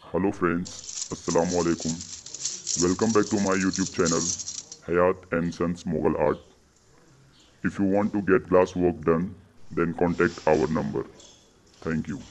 Hello friends, Assalamu alaikum. Welcome back to my YouTube channel, Hayat and Sons Mughal Art. If you want to get glass work done, then contact our number. Thank you.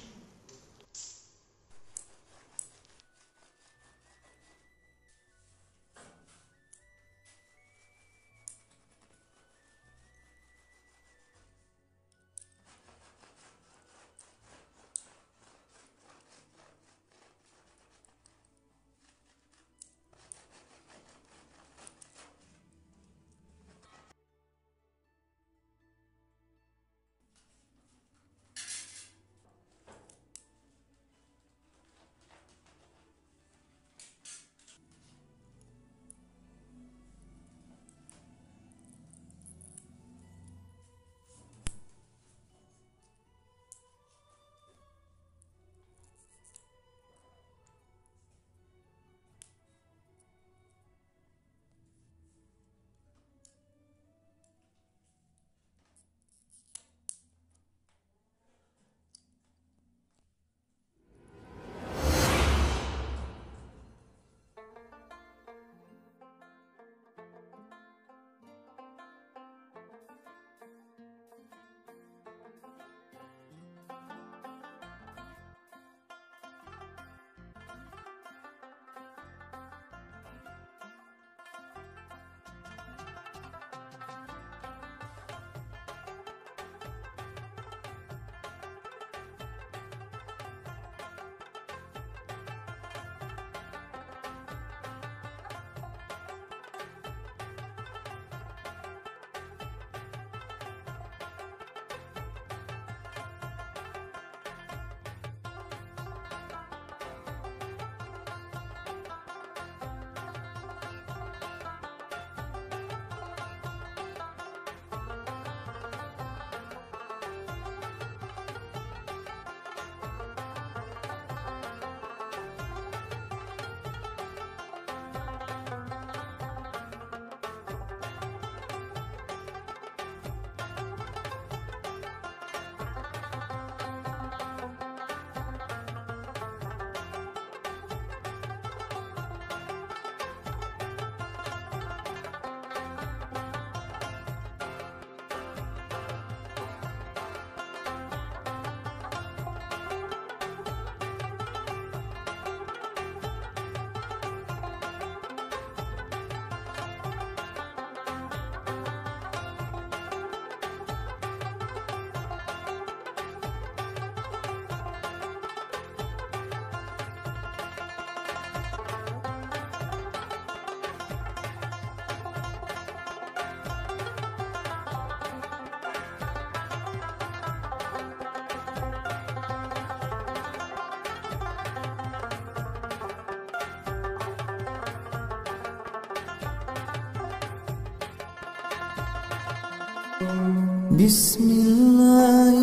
بسم الله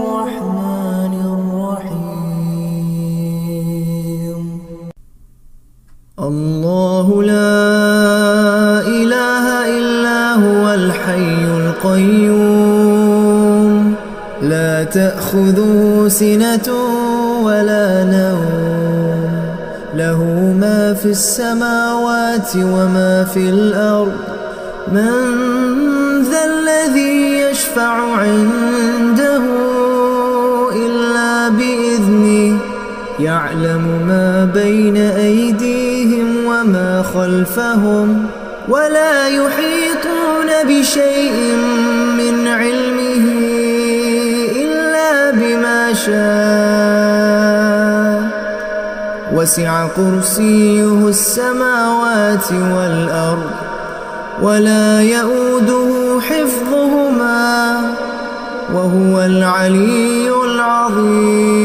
الرحمن الرحيم. الله لا إله إلا هو الحي القيوم لا تأخذه سنة ولا نوم له ما في السماوات وما في الأرض من ذا الذي يشفع عنده إلا بإذنه يعلم ما بين أيديهم وما خلفهم ولا يحيطون بشيء من علمه إلا بما شاء وسع كرسيه السماوات والأرض ولا يؤوده حفظهما وهو العلي العظيم.